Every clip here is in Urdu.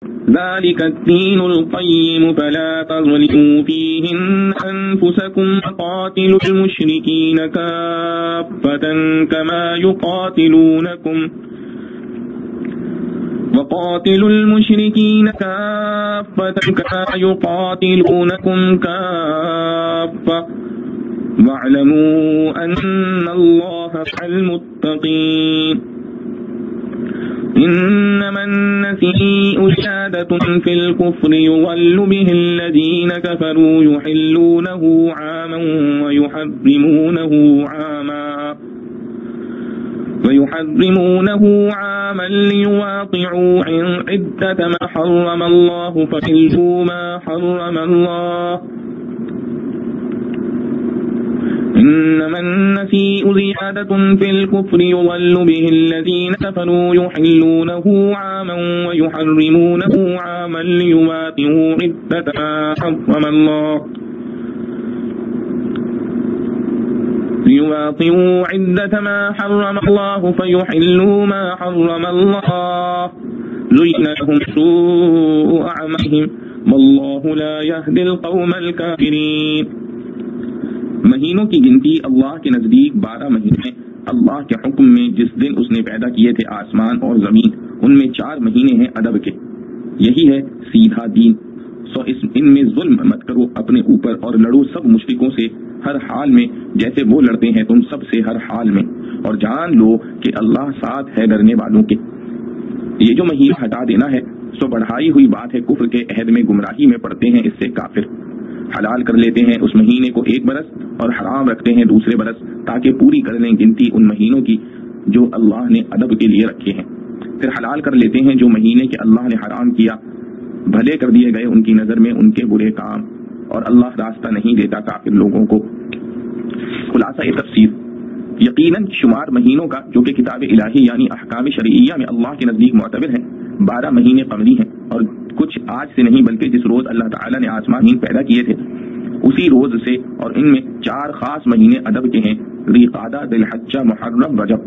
ذلك الدين القيم فلا تظلموا فيهن أنفسكم وقاتلوا المشركين كافة كما يقاتلونكم كافة واعلموا أن الله مع المتقين إنما النسيء زيادة في الكفر يضل به الذين كفروا يحلونه عاما ويحرمونه عاما ليواطعوا عدة ما حرم الله فحلوا ما حرم الله إنما النسيء زيادة في الكفر يضل به الذين كفروا يحلونه عاما ويحرمونه عاما ليواطئوا عدة ما حرم الله فيحلوا ما حرم الله زين لهم سوء أعمالهم والله لا يهدي القوم الكافرين. مہینوں کی گنتی اللہ کے نزدیک 12 مہینے اللہ کے حکم میں جس دن اس نے پیدا کیے تھے آسمان اور زمین، ان میں 4 مہینے ہیں ادب کے. یہی ہے سیدھا دین. سو ان میں ظلم مت کرو اپنے اوپر اور لڑو سب مشرکوں سے ہر حال میں جیسے وہ لڑتے ہیں تم سب سے ہر حال میں، اور جان لو کہ اللہ ساتھ ہے ڈرنے والوں کے. یہ جو مہینہ ہٹا دینا ہے سو بڑھائی ہوئی بات ہے. کفر کے عہد میں گمراہی میں پڑتے ہیں اس سے کافر. حلال کر لیتے ہیں اس مہینے کو 1 برس اور حرام رکھتے ہیں دوسرے برس، تاکہ پوری کر لیں گنتی ان مہینوں کی جو اللہ نے ادب کے لیے رکھے ہیں. پھر حلال کر لیتے ہیں جو مہینے کے اللہ نے حرام کیا، بھلے کر دیے گئے ان کی نظر میں ان کے برے کام، اور اللہ راستہ نہیں دیتا کافر لوگوں کو. خلاصہ تفسیر، یقیناً شمار مہینوں کا جو کہ کتاب الہی یعنی احکام شرعیہ میں اللہ کے نزدیک معتبر ہیں 12 مہینے قمری ہیں، اور کچھ آج سے نہیں بلکہ جس روز اللہ تعالیٰ نے آسمان پیدا کیے تھے اسی روز سے، اور ان میں 4 خاص مہینے ادب کے ہیں: ذی قعدہ، ذی الحجہ، محرم، رجب.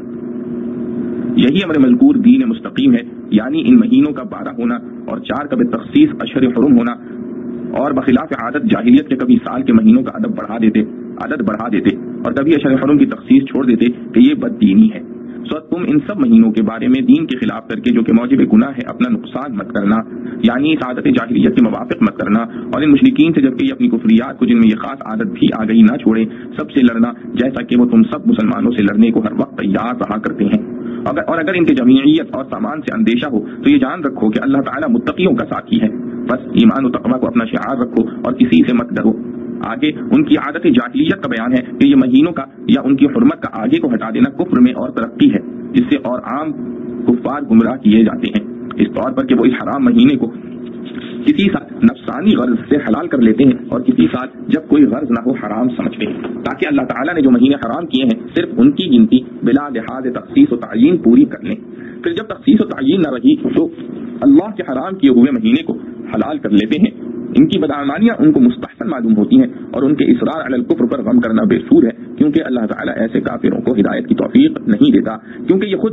یہی امر مذکور دین مستقیم ہے، یعنی ان مہینوں کا 12 ہونا اور 4 کا بالتخصیص اشہر حرم ہونا، اور بخلاف عادت جاہلیت کے کبھی سال کے مہینوں کا عدد بڑھا دیتے اور کبھی اشہر حرم کی تخصیص چھوڑ دیتے کہ یہ بد دینی ہے. سو تم ان سب مہینوں کے بارے میں دین کے خلاف کر کے جو کہ موجب گناہ ہے اپنا نقصان مت کرنا، یعنی اس عادت جاہلیت کے موافق مت کرنا، اور ان مشرکین سے جبکہ یہ اپنی کفریات کو جن میں یہ خاص عادت بھی آ گئی نہ چھوڑے، سب سے لڑنا جیسا کہ وہ تم سب مسلمانوں سے لڑنے کو ہر وقت تیار رہا کرتے ہیں. اور اگر ان کی جمعیت اور سامان سے اندیشہ ہو تو یہ جان رکھو کہ اللہ تعالیٰ متقیوں کا ساتھی ہے. بس ایمان و تقویٰ کو اپنا شعار رکھو اور کسی سے مت ڈرو. آگے ان کی عادت جاہلیت کا بیان ہے کہ یہ مہینوں کا یا ان کی حرمت کا آگے کو ہٹا دینا کفر میں اور ترقی ہے، جس سے اور عام کفار گمراہ کیے جاتے ہیں، اس طور پر کہ وہ اس حرام مہینے کو کسی ساتھ نفسانی غرض سے حلال کر لیتے ہیں اور کسی ساتھ جب کوئی غرض نہ ہو حرام سمجھتے ہیں، تاکہ اللہ تعالیٰ نے جو مہینے حرام کیے ہیں صرف ان کی گنتی بلا لحاظ تخصیص و تعین پوری کر لیں. پھر جب تخصیص و تعین نہ رہی تو اللہ کے حرام کیے ہوئے مہینے کو حلال کر لیتے ہیں. ان کی بدعمالیاں ان کو مستحسن معلوم ہوتی ہیں اور ان کے اصرار علی الکفر پر غم کرنا بے سود ہے، کیونکہ اللہ تعالیٰ ایسے کافروں کو ہدایت کی توفیق نہیں دیتا، کیونکہ یہ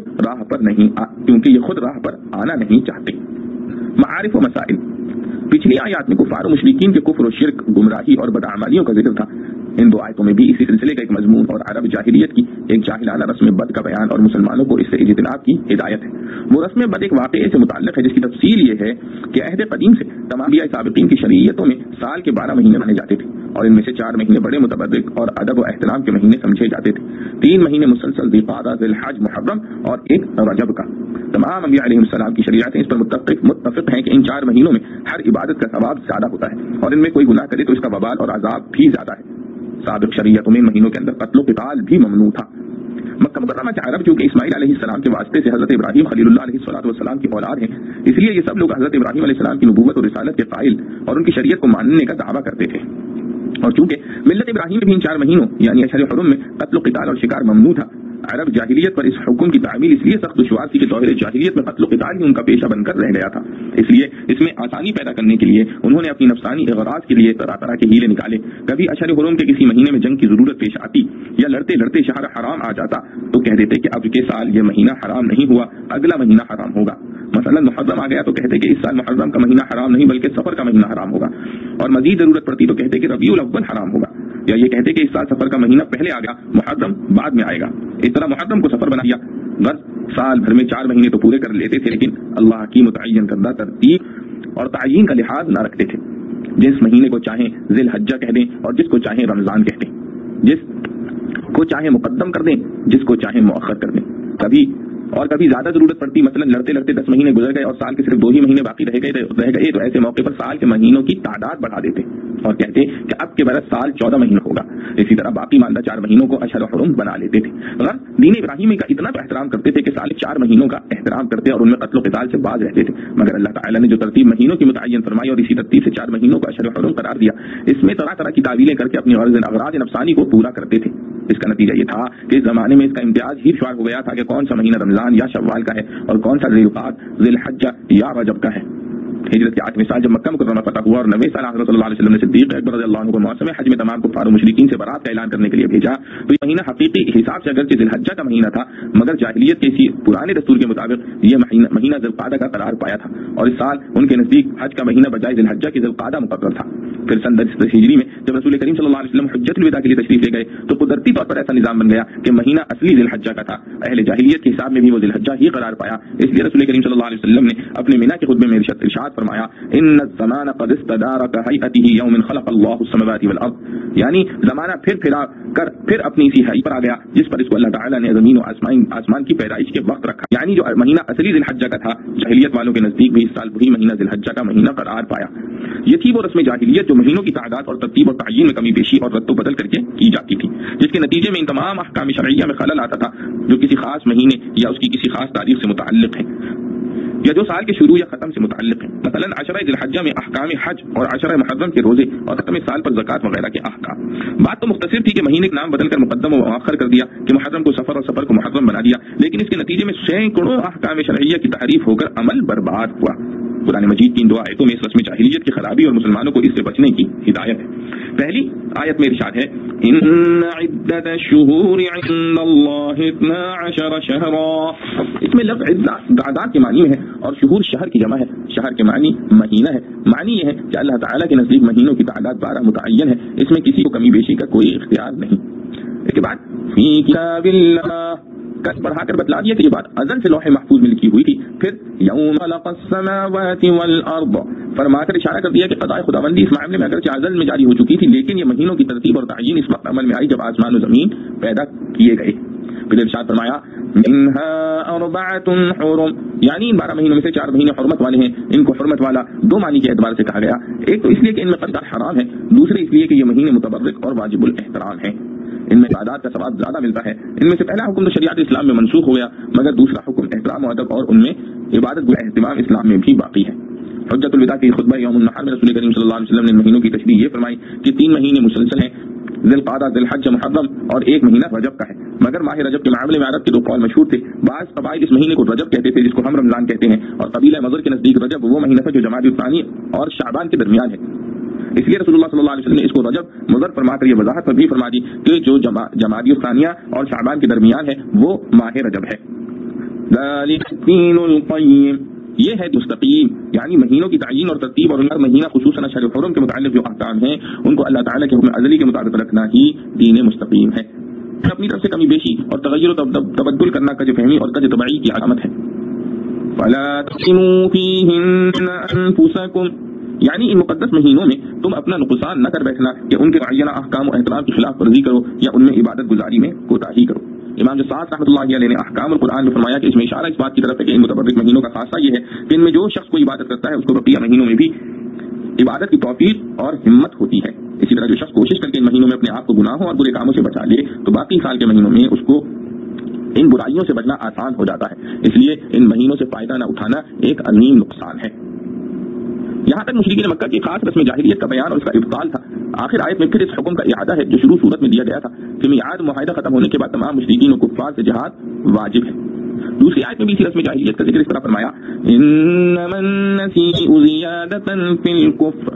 خود راہ پر آنا نہیں چاہتے. معارف و مسائل، پچھلی آیات میں کفار و مشرکین کے کفر و شرک، گمراہی اور بدعمالیوں کا ذکر تھا. ان 2 آیتوں میں بھی اسی سلسلے کا ایک مضمون اور عرب جاہلیت کی ایک جاہلانہ رسم بد کا بیان اور مسلمانوں کو اس سے اجتناب کی ہدایت ہے. وہ رسم بد ایک واقعے سے متعلق ہے جس کی تفصیل یہ ہے کہ عہد قدیم سے تمام انبیاء سابقین کی شریعتوں میں سال کے 12 مہینے مانے جاتے تھے، اور ان میں سے 4 مہینے بڑے متبرک اور ادب و احترام کے مہینے سمجھے جاتے تھے. 3 مہینے مسلسل ذی قعدہ، ذی الحج، محرم اور ایک رجب کا. تمام انبیاء علیہ السلام کی شریعتیں اس پر متفق ہیں کہ ان 4 مہینوں میں ہر عبادت کا ثواب زیادہ ہوتا ہے، اور ان میں کوئی گناہ کرے تو اس کا وبال اور عذاب بھی زیادہ ہے. سابق شریعتوں میں ان مہینوں کے اندر قتل و قتال بھی ممنوع تھا. مکہ مکرمہ کے عرب چونکہ اسماعیل علیہ السلام کے واسطے سے حضرت ابراہیم خلیل اللہ علیہ السلام کی اولاد ہیں، اس لیے یہ سب لوگ حضرت ابراہیم علیہ السلام کی نبوت اور رسالت کے قائل اور ان کی شریعت کو ماننے کا دعویٰ کرتے تھے. اور چونکہ ملت ابراہیم میں بھی ان 4 مہینوں یعنی اشہر حرم میں قتل و قتال اور شکار ممنوع تھا، عرب جاہلیت پر اس حکم کی تعمیل اس لیے سخت دشوار تھی کہ ظاہر جاہلیت میں قتل و قتال ہی ان کا پیشہ بن کر رہ گیا تھا. اس لیے اس میں آسانی پیدا کرنے کے لیے انہوں نے اپنی نفسانی اغراض کے لیے طرح طرح کے ہیلے نکالے. کبھی اشہر حرم کے کسی مہینے میں جنگ کی ضرورت پیش آتی یا لڑتے لڑتے شہر حرام آ جاتا تو کہہ دیتے کہ اب کے سال یہ مہینہ حرام نہیں ہوا، اگلا مہینہ حرام ہوگا. مثلا محرم آ گیا تو کہتے کہ اس سال محرم کا مہینہ حرام نہیں بلکہ سفر کا مہینہ حرام ہوگا، اور مزید ضرورت پڑتی تو کہتے کہ ربیع الاول حرام ہوگا، یا یہ کہتے کہ اس سال سفر کا مہینہ پہلے آ گیا محرم بعد میں آئے گا۔ اس طرح محرم کو سفر بنا دیا، غرض سال بھر میں 4 مہینے تو پورے کر لیتے تھے، لیکن اللہ کی متعین کردہ ترتیب اور تعیین کا لحاظ نہ رکھتے تھے۔ جس مہینے کو چاہیں ذی الحجہ کہہ دیں اور جس کو چاہیں رمضان کہہ دیں، جس کو چاہیں مقدم کر دیں، جس کو چاہیں مؤخر کر دیں۔ کبھی زیادہ ضرورت پڑتی، مثلا لڑتے لڑتے 10 مہینے گزر گئے اور سال کے صرف 2 ہی مہینے باقی رہ گئے تو ایسے موقع پر سال کے مہینوں کی تعداد بڑھا دیتے اور کہتے کہ اب کے برس سال 14 مہینہ ہوگا۔ اسی طرح باقی ماندہ 4 مہینوں کو اشہر حرم بنا لیتے تھے۔ دین ابراہیمی کا اتنا تو احترام کرتے تھے کہ سال 4 مہینوں کا احترام کرتے اور ان میں قتل و قتال سے باز رہتے تھے، مگر اللہ تعالیٰ نے جو ترتیب مہینوں کی متعین فرمائی اور اسی ترتیب سے 4 مہینوں کو اشہر حرم قرار دیا، اس میں طرح طرح کی تعویلیں کر کے اپنی اغراض نفسانی کو پورا کرتے تھے۔ اس کا نتیجہ یہ تھا کہ اس زمانے میں اس کا امتیاز ہی شمار ہو گیا تھا کہ کون سا مہینہ رمضان یا شوال کا ہے اور کون سا ذی الحجہ یا رجب کا ہے۔ ہجرت کے 8ویں سال جب مکہ مکرمہ فتح ہوا اور 90 سال حضرت صلی اللہ علیہ وسلم نے صدیق اکبر رضی اللہ عنہ کو موسم حج میں تمام کفار و مشرکین سے برات کا اعلان کرنے کے لیے بھیجا، تو یہ مہینہ حقیقی حساب سے اگرچہ ذی الحجہ کا مہینہ تھا، مگر جاہلیت کے اسی پرانے دستور کے مطابق یہ مہینہ ذی القعدہ کا قرار پایا تھا، اور اس سال ان کے نزدیک حج کا مہینہ بجائے ذی الحجہ کی ذی القعدہ مقرر تھا۔ پھر سن 10 ہجری میں جب رسول کریم صلی اللہ علیہ وسلم حجۃ الوداع کے لیے تشریف لے گئے تو قدرتی طور پر ایسا نظام بن گیا کہ مہینہ اصلی ذی الحجہ کا تھا، اہل جاہلیت کے حساب میں بھی وہ ذی الحجہ ہی قرار پایا۔ اس لیے رسول کریم صلی اللہ علیہ وسلم نے اپنے مینا کے خطبے میں ارشاد فرمایا، ان الزمان قد استدار كهيئته يوم خلق الله السماوات والارض، یعنی زمانہ پھر اپنی اسی حیثیت پر آ گیا جس پر اس کو اللہ تعالیٰ نے زمین و آسمان کی پیدائش کے وقت رکھا، یعنی جو مہینہ اصلی ذی الحجہ کا تھا جاہلیت والوں کے نزدیک بھی اس سال وہی مہینہ ذی الحجہ کا مہینہ قرار پایا۔ یہ تھی وہ رسم جاہلیت جو مہینوں کی تعداد اور ترتیب اور تعین میں کمی بیشی اور رد و بدل کر کے کی جاتی تھی، جس کے نتیجے میں ان تمام احکام شرعیہ میں خلل آتا تھا جو کسی خاص مہینے یا اس کی کسی خاص تاریخ سے متعلق ہے یا جو سال کے شروع یا ختم سے متعلق ہے۔ مثلا 10 ذی الحجہ میں احکام حج اور 10 محرم کے روزے اور ختم سال پر زکوٰۃ وغیرہ کے احکام۔ بات تو مختصر تھی کہ مہینے کا نام بدل کر مقدم و مؤخر کر دیا، کہ محرم کو سفر اور سفر کو محرم بنا دیا، لیکن اس کے نتیجے میں سینکڑوں احکام شرعیہ کی تحریف ہو کر عمل برباد ہوا۔ قرآن مجید کی ان 2 آیتوں میں اس رسم جاہلیت کی خرابی اور مسلمانوں کو اس سے بچنے کی ہدایت ہے۔ پہلی آیت میں ارشاد ہے، ان عدت الشہور عند اللہ 12 شہرا، اس میں لفظ عدت اعداد کے معنی میں ہے اور شہور شہر کی جمع ہے، شہر کے معنی مہینہ ہے۔ معنی یہ ہے کہ اللہ تعالیٰ کے نزدیک مہینوں کی تعداد 12 متعین ہے، اس میں کسی کو کمی بیشی کا کوئی اختیار نہیں۔ اس کے بعد فی کتاب اللہ کس بڑھا کر بتلا دیا کہ یہ بات ازل سے لوح محفوظ میں لکھی ہوئی تھی، پھر یوم خلق السماوات والارض فرما کر اشارہ کر دیا کہ قضاء خداوندی اس معاملے میں اگرچہ ازل میں جاری ہو چکی تھی، لیکن یہ مہینوں کی ترتیب اور تعین اس وقت عمل میں آئی جب آسمان و زمین پیدا کیے گئے۔ پھر ارشاد فرمایا منها 4 حرم، یعنی ان 12 مہینوں میں سے 4 مہینے حرمت والے ہیں۔ ان کو حرمت والا 2 معنی کے اعتبار سے کہا گیا، ایک تو اس لیے کہ ان میں قتل حرام ہے، دوسرے اس لیے کہ یہ مہینے متبرک اور واجب الاحترام ہیں، ان میں عبادات کا ثواب زیادہ ملتا ہے۔ ان میں سے پہلا حکم تو شریعت اسلام میں منسوخ ہو گیا، مگر دوسرا حکم احترام و ادب اور ان میں عبادت و اہتمام اسلام میں بھی باقی ہے۔ حجۃ الوداع کی خطبہ یوم النحر میں رسول کریم صلی اللہ علیہ وسلم نے مہینوں کی تشریح یہ فرمائی کہ 3 مہینے مسلسل ہیں، ذی القعدہ، ذی الحجہ، محرم، اور 1 مہینہ رجب کا ہے، مگر ماہ رجب کے معاملے میں عرب کے 2 قول مشہور تھے۔ بعض قبائل اس مہینے کو رجب کہتے تھے جس کو ہم رمضان کہتے ہیں، اور قبیلہ مضر کے نزدیک رجب وہ مہینہ تھا جو جمادی الثانی اور شعبان کے درمیان ہے، اس لیے رسول اللہ صلی اللہ علیہ وسلم نے اس کو رجب مضر فرما کر یہ وضاحت پر بھی فرما دی کہ جو جمادی الثانیہ اور شعبان کے درمیان ہے وہ ماہ رجب ہے۔ ذالک الدین القیم، یہ ہے مستقیم، یعنی مہینوں کی تعین اور ترتیب اور ان کا مہینہ خصوصاً اشہر حرم کے متعلق جو احکام ہیں ان کو اللہ تعالیٰ کے حکم ازلی کے مطابق رکھنا ہی دین مستقیم ہے۔ اپنی طرف سے کمی بیشی اور تغیر و تبدل کرنا کج فہمی اور کج طبعی کی علامت ہے۔ فلا تظلموا فیہن انفسکم، یعنی ان مقدس مہینوں میں تم اپنا نقصان نہ کر بیٹھنا کہ ان کے معینہ احکام و احترام کی خلاف ورزی کرو یا ان میں عبادت گزاری میں کوتاہی کرو۔ امام جساس رحمۃ اللہ علیہ نے احکام القرآن میں فرمایا کہ اس میں اشارہ اس بات کی طرف ہے کہ ان متبرک مہینوں کا خاصہ یہ ہے کہ ان میں جو شخص کوئی عبادت کرتا ہے اس کو بقیہ مہینوں میں بھی عبادت کی توفیق اور ہمت ہوتی ہے۔ اسی طرح جو شخص کوشش کر کے ان مہینوں میں اپنے آپ کو گناہوں اور برے کاموں سے بچا لے تو باقی سال کے مہینوں میں اس کو ان برائیوں سے بچنا آسان ہو جاتا ہے، اس لیے ان مہینوں سے فائدہ نہ اٹھانا ایک عظیم نقصان ہے۔ یہاں تک مشرکین مکہ کی خاص رسم جاہلیت کا بیان اور اس کا ابطال تھا۔ آخر آیت میں پھر اس حکم کا اعادہ ہے جو شروع صورت میں دیا گیا تھا کہ میعاد معاہدہ ختم ہونے کے بعد تمام مشرکین و کفار سے جہاد واجب ہے۔ دوسری آیت میں بھی اسی رسم جاہلیت کا ذکر اس طرح فرمایا انما النسیء زیادۃ فی الکفر،